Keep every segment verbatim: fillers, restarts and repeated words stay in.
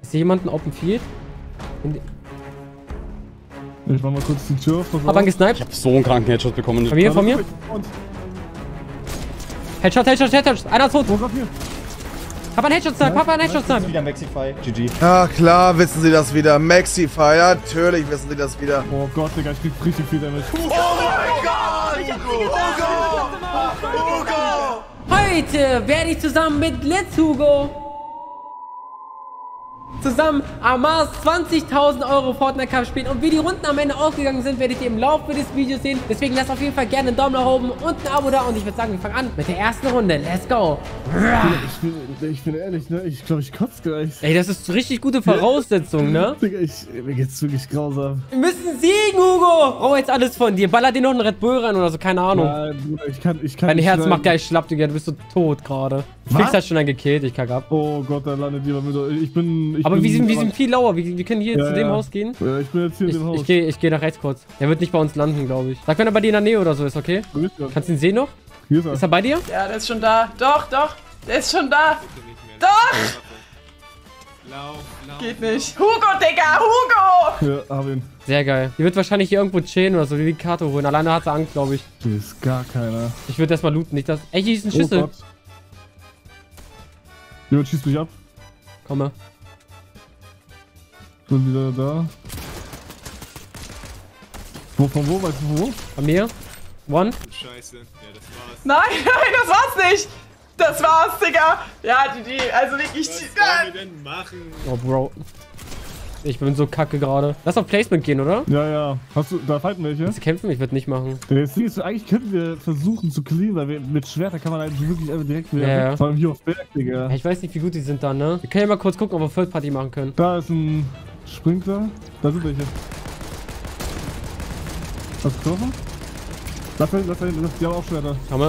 Ist hier jemand ein Open Field? Ich mach mal kurz die Tür auf. Hab einen gesniped. Ich hab so einen kranken Headshot bekommen. Von mir, von mir. Headshot, Headshot, Headshot. Einer ist tot. Hab einen Headshot-Snipe, hab einen Headshot-Snipe. Wieder Maxify. G G. Ja, klar wissen sie das wieder. Maxify, natürlich wissen sie das wieder. Oh Gott, Digga, ich krieg richtig viel damit. Oh mein Gott! Hugo! Hugo! Heute werde ich zusammen mit Let's Hugo zusammen am Mars zwanzigtausend Euro Fortnite Cup spielen. Und wie die Runden am Ende ausgegangen sind, werdet ihr im Laufe des Videos sehen. Deswegen lasst auf jeden Fall gerne einen Daumen nach oben und ein Abo da. Und ich würde sagen, wir fangen an mit der ersten Runde. Let's go! Ich bin, ich bin ehrlich, ne? Ich glaube, ich kotze gleich. Ey, das ist richtig gute Voraussetzung, ne? Digga, ich, mir geht's wirklich grausam. Wir müssen siegen, Hugo! Brauche jetzt alles von dir. Baller dir noch einen Red Bull rein oder so, keine Ahnung. Nein, Bruder, ich kann, ich kann Dein nicht Herz schneiden. macht gleich schlapp, Digga. Du bist so tot gerade. Fix hat schon einen gekillt, ich kack ab. Oh Gott, da landet jemand mit. Ich bin. Ich Aber bin, wir sind, wir sind viel lauer. Wir, wir können hier Ja, zu dem ja. Haus gehen. Ja, ich bin jetzt hier Ich, in dem Haus. ich gehe ich geh nach rechts kurz. Der wird nicht bei uns landen, glaube ich. Sag, wenn er bei dir in der Nähe oder so ist, okay? Wo ist er? Kannst du ihn sehen noch? Hier ist er. Ist er bei dir? Ja, der ist schon da. Doch, doch. Der ist schon da. Doch! Geht nicht. Hugo, Digga, Hugo! Ja, hab ihn. Sehr geil. Die wird wahrscheinlich hier irgendwo chillen oder so, wie die Karte holen. Alleine hat sie Angst, glaube ich. Hier ist gar keiner. Ich würde erstmal looten, nicht das. Ey, hier ist ein Oh Schlüssel. Gott. Jemand schießt mich ab. Komme. Bin wieder da. Wo, von wo? Weißt du wo? Bei mir. One. Scheiße. Ja, das war's. Nein, nein, das war's nicht. Das war's, Digga. Ja, die, die, also wirklich. Was sollen wir denn machen? Oh, Bro. Ich bin so kacke gerade. Lass auf Placement gehen, oder? Ja, ja. Hast du, da fighten welche? Willst du kämpfen? Ich würde nicht machen. Das Ding ist, eigentlich könnten wir versuchen zu clean, weil wir, mit Schwerter kann man eigentlich wirklich einfach direkt wieder. Ja, ja. Vor allem hier auf Berg, Digga. Ich weiß nicht, wie gut die sind da, ne? Wir können ja mal kurz gucken, ob wir Third Party machen können. Da ist ein Sprinkler. Da sind welche. Hast du getroffen? Lass da hinten, lass da hinten. Die haben auch Schwerter. Komme.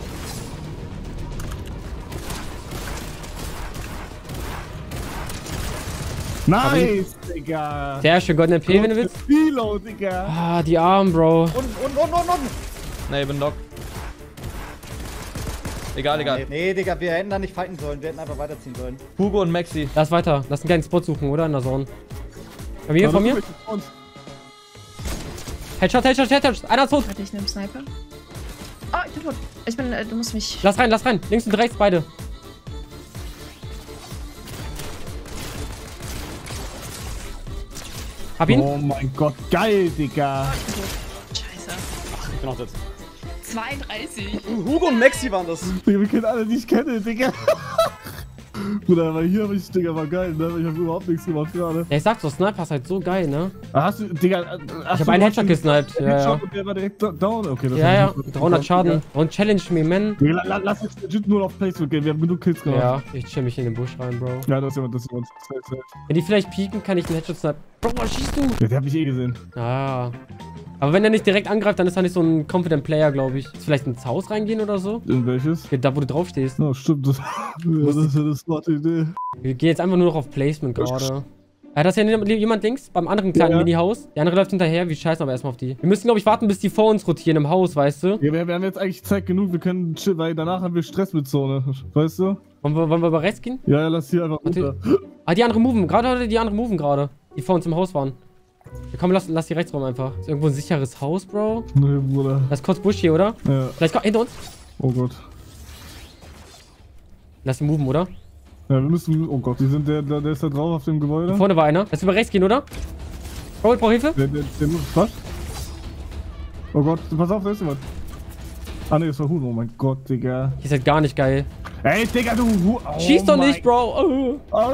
Nice, Digga. Sehr schön, Golden M P, wenn du willst. Reload, Digga. Ah, die Armen, Bro. Und, und, und, und, und. Nee, ich bin knock. Egal, egal. Nee, nee, Digga, wir hätten da nicht fighten sollen. Wir hätten einfach weiterziehen sollen. Hugo und Maxi. Lass weiter. Lass einen geilen Spot suchen, oder? In der Zone. Bei mir, von mir. Headshot, Headshot, Headshot. Einer ist tot. Warte, ich nehme Sniper. Oh, ich bin tot. Ich bin, äh, du musst mich. Lass rein, lass rein. Links und rechts, beide. Hab ihn. Oh mein Gott, geil, Digga. Ich bin tot. Scheiße. Ich bin auch das. zweiunddreißig. Hugo und Maxi waren das. Digga, wir kennen alle, die ich kenne, Digga. Bruder, aber hier hab ich, Digga, war geil, ne? Ich hab überhaupt nichts gemacht gerade. Ja, ich sag so, Sniper ist halt so geil, ne? Ah, hast du, Digga, hast Ich hab einen Headshot gesniped. Ja, ja. Und der war direkt down. Okay, das Ja, hab ja. ich nicht dreihundert mitbekommen. Schaden. Und Challenge me, man. Digga, la- lass uns legit nur auf Placement gehen, wir haben genug Kills gemacht. Ja, ich chill mich in den Busch rein, Bro. Ja, das ist jemand, das ist jemand. Safe, safe. Wenn die vielleicht pieken, kann ich einen Headshot snipen. Bro, was schießt du? Ja, den hab ich eh gesehen. Ah. Aber wenn er nicht direkt angreift, dann ist er nicht so ein confident Player, glaube ich. Ist vielleicht ins Haus reingehen oder so? In welches? Da, wo du drauf stehst. Oh, stimmt. Das, ja, das ist ja eine smarte Idee. Wir gehen jetzt einfach nur noch auf Placement gerade. Ja, da ist ja jemand links, beim anderen kleinen Ja, ja. Mini-Haus. Der andere läuft hinterher, wir scheißen aber erstmal auf die. Wir müssen, glaube ich, warten, bis die vor uns rotieren im Haus, weißt du? Ja, wir, wir haben jetzt eigentlich Zeit genug, wir können chill, weil danach haben wir Stress mit Zone. Weißt du? Wollen wir, wollen wir über rechts gehen? Ja, ja, lass hier einfach Warte. runter. Ah, die anderen moven. Gerade die anderen moven gerade. Die vor uns im Haus waren. Ja, komm, lass, lass die rechts rum einfach. Ist irgendwo ein sicheres Haus, Bro? Nee, Bruder. Lass kurz Busch hier, oder? Ja. Vielleicht kommt hinter uns. Oh Gott. Lass ihn moven, oder? Ja, wir müssen. Oh Gott, die sind der, der, der ist da drauf auf dem Gebäude. Vorne war einer. Lass über rechts gehen, oder? Bro, ich brauch Hilfe. Der, der, der muss. Was? Oh Gott, pass auf, da ist jemand. Ah ne, das war Huhn. Oh mein Gott, Digga. Hier ist halt gar nicht geil. Ey, Digga, du Hu oh Schieß doch mein nicht, Bro. Alter.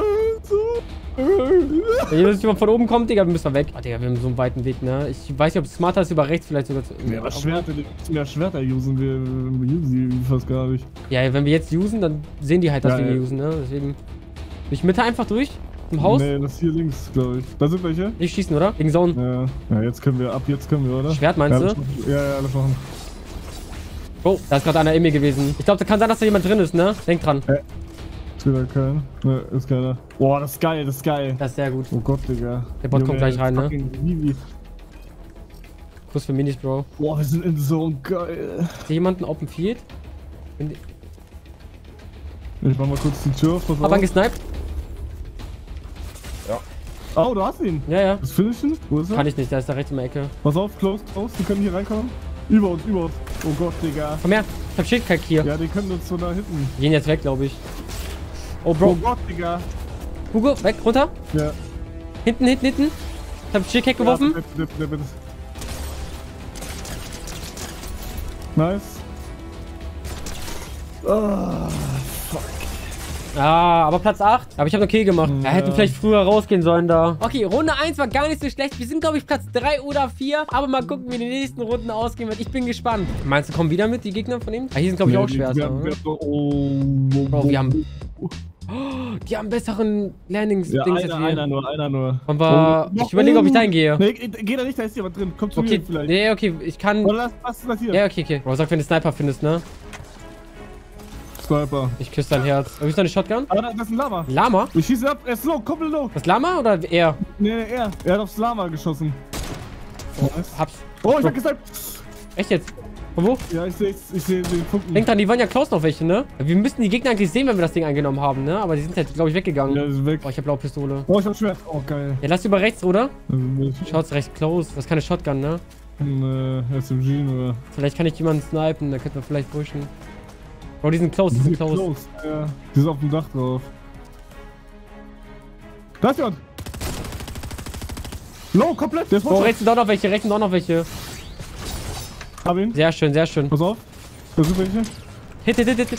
Wenn jetzt jemand von oben kommt, Digga, dann müssen wir weg. Oh, Digga, wir haben so einen weiten Weg, ne? Ich weiß nicht, ob es smarter ist, über rechts vielleicht sogar zu... Ja, aber Schwerter, ja, Schwerter usen wir, wir usen die fast gar nicht. Ja, wenn wir jetzt usen, dann sehen die halt, dass Ja, wir die ja. usen, ne? Deswegen... Ich Mitte einfach durch? Im Haus? Nee, das hier links, glaube ich. Da sind welche? Nicht schießen, oder? Gegen Zone. Ja. Ja, jetzt können wir, ab jetzt können wir, oder? Schwert meinst ja, du? lass- Ja, ja, lass machen. Oh, da ist gerade einer in mir gewesen. Ich glaube, da kann sein, dass da jemand drin ist, ne? Denk dran. Ist wieder kein. Ne, ist keiner. Boah, das ist geil, das ist geil. Das ist sehr gut. Oh Gott, Digga. Der Bot Junge, kommt gleich rein, ne? fucking Vivi. Kuss für Minis, Bro. Boah, wir sind in so geil. Ist hier jemand ein Open Field? Bin die- Ich mach mal kurz die Tür auf. pass Hab auf. einen gesniped. Oh, du hast ihn. Ja, ja. Das Finishen? Wo ist er? Kann ich nicht, da ist da rechts in der Ecke. Pass auf, close, close. Die können hier reinkommen. Über uns, über uns. Oh Gott, Digga. Komm her, ich hab Schildkalk hier. Ja, die können uns so da hinten. Die gehen jetzt weg, glaube ich. Oh, Bro. Oh Gott, Digga. Hugo, weg, runter. Ja. Hinten, hinten, hinten. Ich hab Schildkalk geworfen. Ja, bitte, bitte, bitte. Nice. Oh, fuck. Ah, aber Platz acht. Aber ich habe noch Kill gemacht. Ja. Ja. Hätten vielleicht früher rausgehen sollen da. Okay, Runde eins war gar nicht so schlecht. Wir sind, glaube ich, Platz drei oder vier. Aber mal gucken, wie die nächsten Runden ausgehen wird. Ich bin gespannt. Meinst du, kommen wieder mit, die Gegner von ihm? Ah, hier sind, glaube ich, auch schwer. Wir, wir, oh, oh, Bro, wir haben... Oh, die haben besseren Landings-Dings ja, als einer, wir. einer nur, einer nur. Und war, Oh, ich überlege, ob ich da hingehe. Nee, geh da nicht, da ist jemand drin. Komm zu Okay, mir vielleicht. nee, okay, ich kann... Oder lass, lass, lass hier. Ja, okay, okay. Bro, sag, wenn du Sniper findest, ne? Sniper. Ich küsse dein Herz. Wo ist deine Shotgun? Ah, da, das ist ein Lama. Lama? Ich schieße ab, er ist low, komplett low. Das Lama oder er? Nee, nee, er. Er hat aufs Lama geschossen. Oh, hab's. Oh, ich hab gesagt. Echt jetzt? Von wo? Ja, ich sehe ich seh den Funken. Denk dran, die waren ja close noch welche, ne? Wir müssten die Gegner eigentlich sehen, wenn wir das Ding eingenommen haben, ne? Aber die sind jetzt, glaube ich, weggegangen. Ja, ist weg. Oh, ich hab blaue Pistole. Oh, ich hab Schwert. Oh, geil. Ja, lass über rechts, oder? Also, Schaut's recht close. Das ist keine Shotgun, ne? ein äh, S M G nur. Vielleicht kann ich jemanden snipen, da könnte man vielleicht pushen. Bro, die sind close, die sind close. close. Ja, die sind auf dem Dach drauf. Da ist jemand! Low, komplett! Der ist Bro, rechts sind auch noch welche, rechts sind auch noch welche. Hab ihn. Sehr schön, sehr schön. Pass auf. Da sind welche. Hit, hit, hit, hit, hit.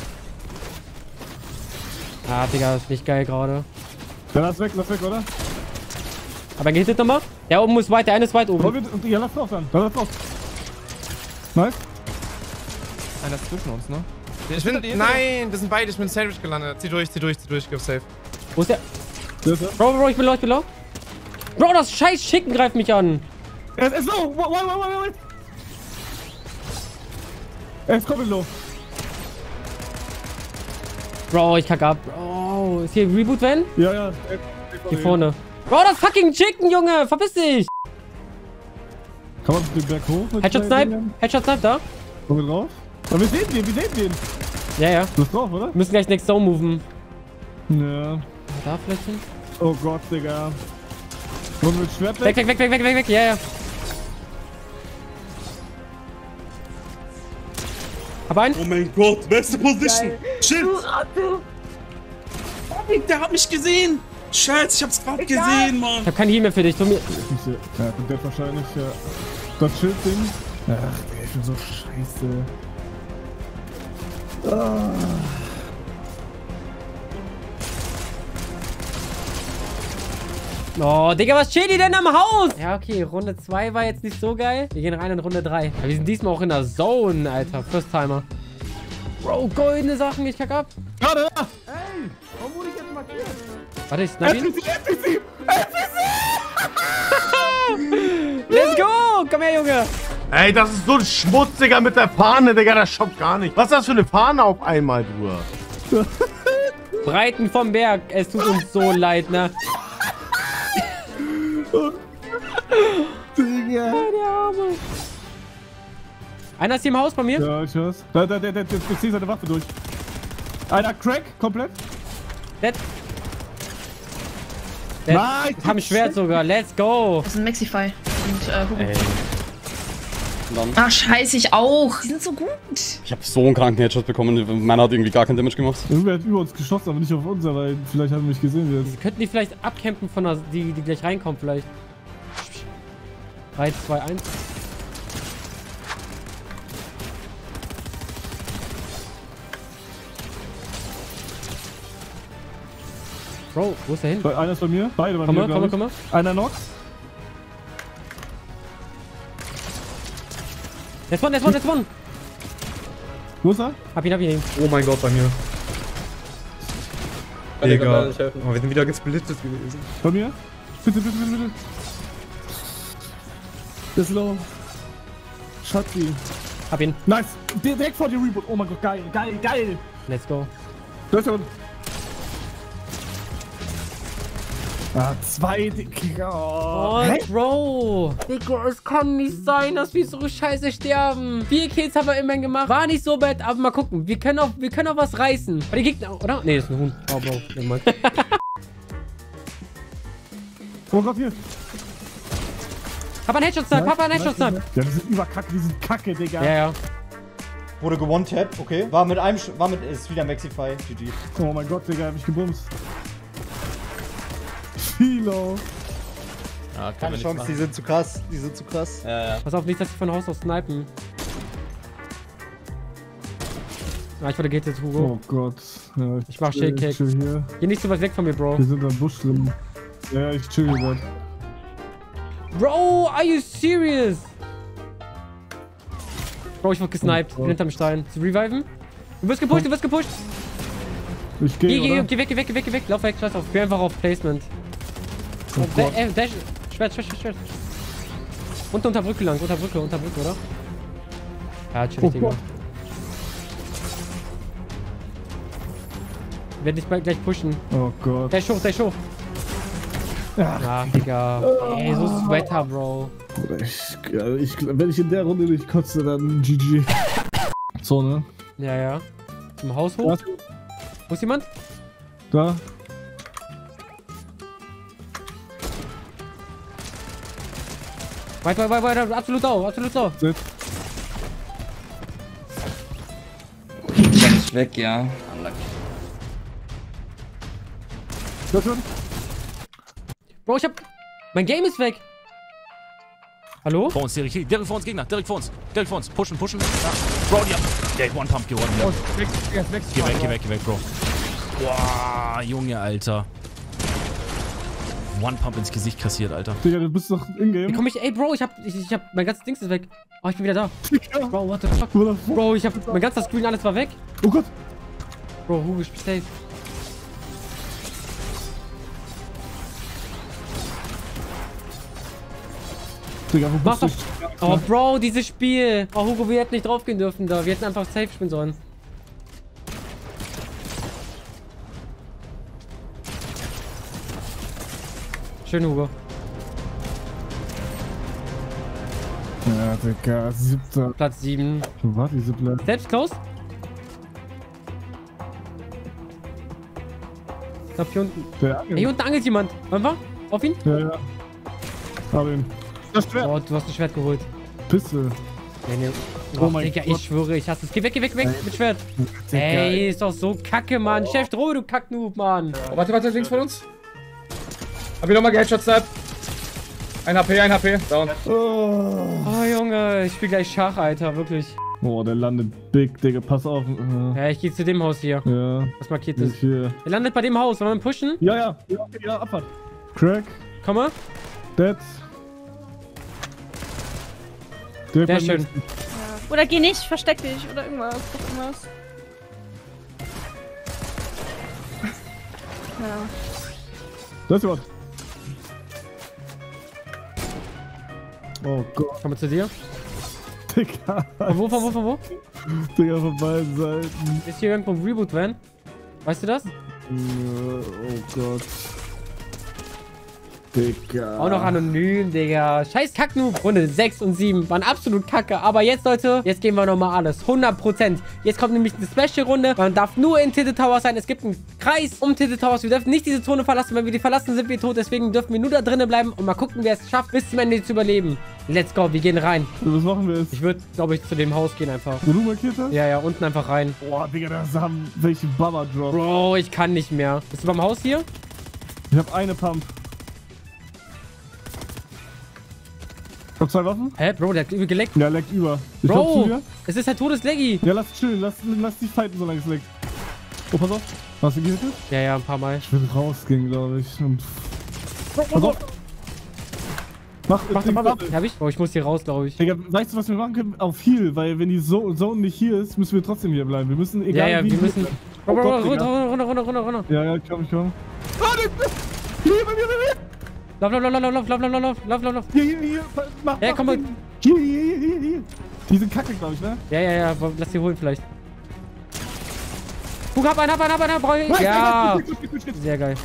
Ah, Digga, ist nicht geil gerade. Ja, lass weg, lass weg, oder? Aber er gehittet nochmal. Der oben muss weit, der eine ist weit Oh, oben. wir, ja, lass drauf dann. Da lass drauf. Nice. Einer ist zwischen uns, ne? Ich bin, nein, das sind beide. Ich bin Sandwich gelandet. Zieh durch, zieh durch, zieh durch. Gib safe. Wo ist der? Der ist er. Bro, Bro, ich bin low, ich bin low. Bro, das scheiß Schicken greift mich an. Er ist, er ist low. Wait, wait, wait, wait. Er ist komplett low. Bro, ich kack ab. Bro, ist hier Reboot Van? Ja, ja. Hier vorne. Bro, das fucking Chicken, Junge! Verpiss dich! Kann man den Berg hoch? mit Headshot zwei Snipe? Dingern? Headshot Snipe da? Kommen wir drauf? Aber wir sehen den, wir sehen den. Ja, ja. Du bist drauf, oder? Wir müssen gleich Next Zone moven. Ja. Da vielleicht hin? Oh Gott, Digga. Und mit Schwert Weg, weg, weg, weg, weg, weg, weg. Ja, ja. Hab einen. Oh mein Gott, beste Position. Shit. Der hat mich gesehen. Scheiße, ich hab's gerade gesehen, Mann. Ich hab keinen Heal mehr für dich. Tu mir. Ja, und der wahrscheinlich, ja. Das Schildding. Ach, Digga, ich bin so scheiße. Ah. Oh, Digga, was steht die denn am Haus? Ja, okay, Runde zwei war jetzt nicht so geil. Wir gehen rein in Runde drei. Aber wir sind diesmal auch in der Zone, Alter. First Timer. Bro, goldene Sachen, ich kack ab. Gerade da! Ey! Warum wurde ich jetzt markiert? Warte, ich snipe ihn. N P C, N P C! N P C! Let's go! Komm her, Junge. Ey, das ist so ein Schmutziger mit der Fahne, Digga, das schockt gar nicht. Was ist das für eine Fahne auf einmal, du? Breiten vom Berg. Es tut uns so leid, ne? Digga! Der Arme. Einer ist hier im Haus bei mir. Ja, ich hör's. Da, da, der, der, der, der zieht seine Waffe durch. Einer Crack, komplett. Dead. Dead. Nein! Ich hab ein Schwert sogar. Let's go. Das ist ein Maxify. Und, äh, Hugo. Ey. Dann. Ah, scheiße, ich auch. Die sind so gut. Ich hab so einen kranken Headshot bekommen. Meiner hat irgendwie gar keinen Damage gemacht. Irgendwer hat über uns geschossen, aber nicht auf uns, weil vielleicht hat er mich gesehen jetzt. Könnten die vielleicht abcampen von der, die, die gleich reinkommt vielleicht. drei, zwei, eins. Bro, wo ist der hin? Einer ist bei mir, beide bei Komm mir, mal, komm mal, glaub komm ich. mal. Einer noch. Let's one, let's one, let's one. Wo ist er? Hab ihn, hab ihn. Oh mein Gott, bei mir. Digga. Oh, wir sind wieder gesplittet gewesen. Bei mir? Bitte, bitte, bitte, bitte. Das ist low. Schatzi. Hab ihn. Nice. Direkt vor dir Reboot. Oh mein Gott, geil, geil, geil. Let's go. Da ist er. Ah, zwei, Digga. Oh, Hä? Bro. Digga, es kann nicht sein, dass wir so scheiße sterben. Vier Kills haben wir immerhin gemacht. War nicht so bad, aber mal gucken. Wir können auch, wir können auch was reißen. Bei den Gegner, oder? Nee, das ist ein Huhn. Oh, Bro. Oh Gott, hier. Hab einen Headshot-Snipe, hab einen Headshot-Snipe. Ja, die sind überkacke, die sind kacke, Digga. Ja, ja. Wurde gewone-tap, okay. War mit einem, Sch war mit, ist wieder Maxify, G G. Oh mein Gott, Digga, hab ich gebumst. Philo. Ja, Keine Chance, die sind zu krass, die sind zu krass. Ja, ja. Pass auf, nicht, dass sie von Haus aus snipen. Ah, ich wurde gated, Hugo. Oh Gott. Ja, Ich mach chill- Shake-Kick. chill hier. Geh nicht so weit weg von mir, Bro. Wir sind am Busch drin. Ja, ich chill hier grad. Bro, are you serious? Bro, ich wurde gesniped. Oh, oh. Hinterm Stein. Zu reviven? Du wirst gepusht, du wirst gepusht. Ich Geh, geh, geh, oder? geh weg, geh weg, geh weg, geh weg. Lauf weg, scheiß auf. Geh einfach auf Placement. Oh Da- Gott. äh, Dash. Schwert, Schwert, Schwert, Schwert. Und unter Brücke lang, unter Brücke, unter Brücke, oder? Ja, chillig, Oh Digga. Gott. Werd dich bald gleich pushen. Oh Gott. Dash hoch, dash hoch. Ja. Ach, Digga. Ey, so Sweater, Bro. Bruder, Ich, also ich, wenn ich in der Runde nicht kotze, dann G G. So, ne? Ja, ja. Zum Haus hoch. Was? Wo ist jemand? Da. Weiter, weiter, weiter. Absolut low, absolut low. Sitz. Ganz weg, ja. Das schon? Bro, ich hab... Mein Game ist weg. Hallo? Vor uns, direkt, hier, direkt vor uns, Gegner, direkt vor uns, direkt vor uns, pushen, pushen. Ja. Bro, die haben, der hat One-Pump gewonnen. Ja. Oh, weg, weg, weg, Geh weg, geh weg, geh weg, Bro. Boah, Junge, Alter. One-Pump ins Gesicht kassiert, Alter. Digga, du bist doch in-game. Wie komm ich... Ey, Bro, ich hab... Ich, ich hab... Mein ganzes Dings ist weg. Oh, ich bin wieder da. Digga. Bro, what the fuck? Bro, ich hab... Mein ganzer Screen, alles war weg. Oh Gott. Bro, Hugo, ich bin safe. Digga, wo Mach bist doch... du? Oh, Bro, dieses Spiel. Oh, Hugo, wir hätten nicht draufgehen dürfen da. Wir hätten einfach safe spielen sollen. Schön, Hugo. Ja, Digga, siebter. Platz sieben. Wo war diese Platz? Selbst close? Ich glaub, hier unten. Der Angel. Ey, hier unten angelt jemand. Wann war? Auf ihn? Ja, ja. Hab ihn. Das Schwert. Oh, du hast ein Schwert geholt. Pisse. Nee, nee. Oh Oh, mein Digga, Gott. ich schwöre, ich hasse es. Geh weg, geh weg, weg Ey. mit Schwert. Digga, Ey, ist doch so kacke, Mann. Chef Droh, du Kacknoob, Mann. Oh, warte, warte, links von uns. Hab ich nochmal geheadshot-Stab. Ein H P, ein H P. Down. Oh. Oh, Junge, ich spiel gleich Schach, Alter, wirklich. Oh, der landet big, Digga, pass auf. Äh, Ja, ich geh zu dem Haus hier. Ja. Was markiert Ich ist? hier. Er landet bei dem Haus. Wollen wir ihn pushen? Ja, ja. Ja, okay, ja, Abfahrt. Crack. Komm mal. Dead. Der Sehr schön. Oder geh nicht, versteck dich oder irgendwas. irgendwas. Ja. Das ist jemand. Oh Gott. Komm mal zu dir. Digga. Von wo, von wo, von wo? Digga, von beiden Seiten. Ist hier irgendwo ein Reboot-Van? Weißt du das? Ja, oh Gott. Digga. Auch noch anonym, Digga. Scheiß Kacknoob. Runde sechs und sieben waren absolut kacke. Aber jetzt, Leute, jetzt geben wir nochmal alles. hundert Prozent. Jetzt kommt nämlich eine Special-Runde. Man darf nur in Tilted Towers sein. Es gibt einen Kreis um Tilted Towers. Wir dürfen nicht diese Zone verlassen. Wenn wir die verlassen, sind wir tot. Deswegen dürfen wir nur da drinnen bleiben und mal gucken, wer es schafft, bis zum Ende zu überleben. Let's go. Wir gehen rein. Was machen wir jetzt? Ich würde, glaube ich, zu dem Haus gehen einfach. Wo du markiert hast? Ja, ja, unten einfach rein. Boah, Digga, da haben welche Baba Drop. Bro, ich kann nicht mehr. Bist du beim Haus hier? Ich hab eine Pump. Ich hab zwei Waffen. Hä, Bro, der hat übel geleckt. Ja, leckt über. Ich komm zu Bro, dir. es ist halt todeslaggy. Ja, lass chillen. Lass, lass dich fighten, solange es leckt. Oh, pass auf. Hast du gehittet? Ja, ja, ein paar Mal. Ich will rausgehen, glaube ich. Und pass auf. Mach, Mach Ding, doch mal. warte. Hab ich? Oh, ich muss hier raus, glaube ich. Digga, weißt du, was wir machen können? Auf Heal, weil wenn die Zone Zone nicht hier ist, müssen wir trotzdem hier bleiben. Wir müssen, egal Ja, ja, wie... wir müssen... Oh Bro, Bro, Gott, runter, Digga. runter, runter, runter, runter. Ja, ja, ich komm, ich komm. Ah, der... Hier, bei mir, bei mir! Lauf, lauf, lauf, lauf, lauf, lauf, lauf, lauf, lauf, lauf, lauf. Hier, hier, hier, mach, Ja, mach komm mal. den. Hier, hier, hier, hier, hier. Die sind kacke, glaube ich, ne? Ja, ja, ja, lass sie holen vielleicht. Guck, hab einen, hab einen, hab einen, hab einen. Nein, Ja, nein, nein, nein, nein. sehr geil.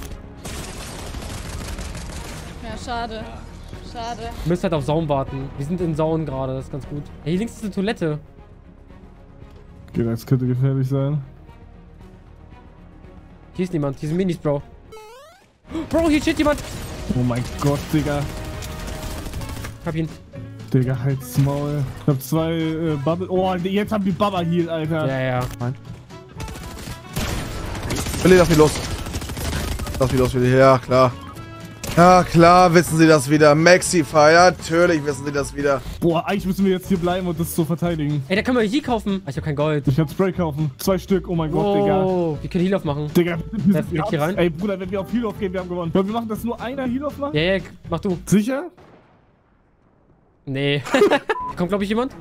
Ja, schade. Schade. Wir müssen halt auf Zaun warten. Wir sind in Zaun gerade, das ist ganz gut. Hey, hier links ist eine Toilette. Okay, das könnte gefährlich sein. Hier ist niemand, hier sind Minis, Bro. Bro, hier steht jemand. Oh mein Gott, Digga. Hab ihn. Digga, halt's Maul. Ich hab zwei äh, Bubble. Oh, jetzt haben die Baba Heal, Alter. Ja, ja. Nein. Willi, lass mich los. Lass mich los, Willi. Ja, klar. Ja, klar wissen sie das wieder. Maxify, ja, natürlich wissen sie das wieder. Boah, eigentlich müssen wir jetzt hier bleiben und das so verteidigen. Ey, da können wir hier kaufen. Ich hab kein Gold. Ich kann Spray kaufen. Zwei Stück, oh mein Gott, oh, Digga. Oh, wir können Heal-Off machen. Digga, wir sind hier rein. Ey, Bruder, wenn wir auf Heal-Off gehen, wir haben gewonnen. Wollen wir machen, dass nur einer Heal-Off macht? Ja, ja, mach du. Sicher? Nee. Kommt, glaube ich, jemand?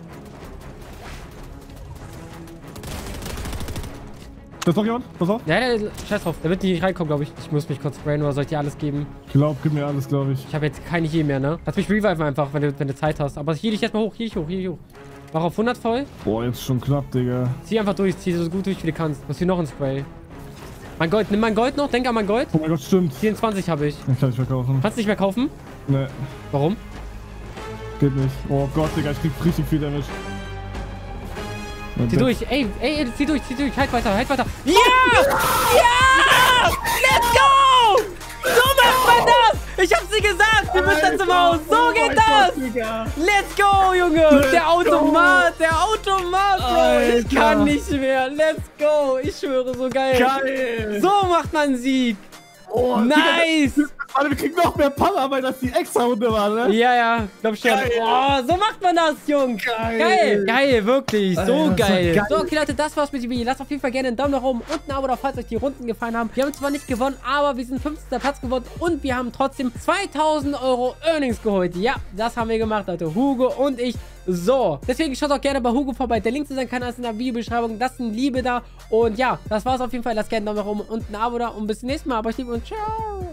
Da ist doch jemand? Pass auf. Ja, ja, scheiß drauf. Der wird nicht reinkommen, glaube ich. Ich muss mich kurz sprayen oder soll ich dir alles geben? Ich glaube, gib mir alles, glaube ich. Ich habe jetzt keine Heal mehr, ne? Lass mich reviven einfach, wenn du, wenn du Zeit hast. Aber hier dich jetzt mal hoch, hier dich hoch, hier dich hoch. Mach auf hundert voll. Boah, jetzt schon knapp, Digga. Zieh einfach durch, zieh so gut durch, wie du kannst. Was hier noch ein Spray? Mein Gold, nimm mein Gold noch, denk an mein Gold. Oh mein Gott, stimmt. vierundzwanzig habe ich. Ich kann nicht mehr kaufen. Kannst du nicht mehr kaufen? Nee. Warum? Geht nicht. Oh Gott, Digga, ich krieg richtig viel Damage. Zieh durch, ey, ey, zieh durch, zieh durch, halt weiter, halt weiter. Ja! Ja! Let's go! So macht man das! Ich hab sie gesagt, wir müssen dann zum Haus. So geht das! Let's go, Junge! Der Automat, der Automat, Bro! Ich kann nicht mehr. Let's go! Ich schwöre, so geil. Geil! So macht man Sieg. Oh, nice! Digga, Alter, wir kriegen noch mehr Power, weil das die extra Runde war, ne? Ja, ja, glaub schon. Geil. Oh, so macht man das, Jungs. Geil. Geil, geil, wirklich. So Alter, geil. geil. So, okay, Leute, das war's mit dem Video. Lasst auf jeden Fall gerne einen Daumen nach oben und ein Abo da, falls euch die Runden gefallen haben. Wir haben zwar nicht gewonnen, aber wir sind fünfzehnter Platz geworden und wir haben trotzdem zweitausend Euro Earnings geholt. Ja, das haben wir gemacht, Leute. Hugo und ich. So, deswegen schaut auch gerne bei Hugo vorbei. Der Link zu seinem Kanal ist in der Videobeschreibung. Lasst ein Liebe da. Und ja, das war's auf jeden Fall. Lasst gerne einen Daumen nach oben und ein Abo da. Und bis zum nächsten Mal. Aber ich liebe und ciao.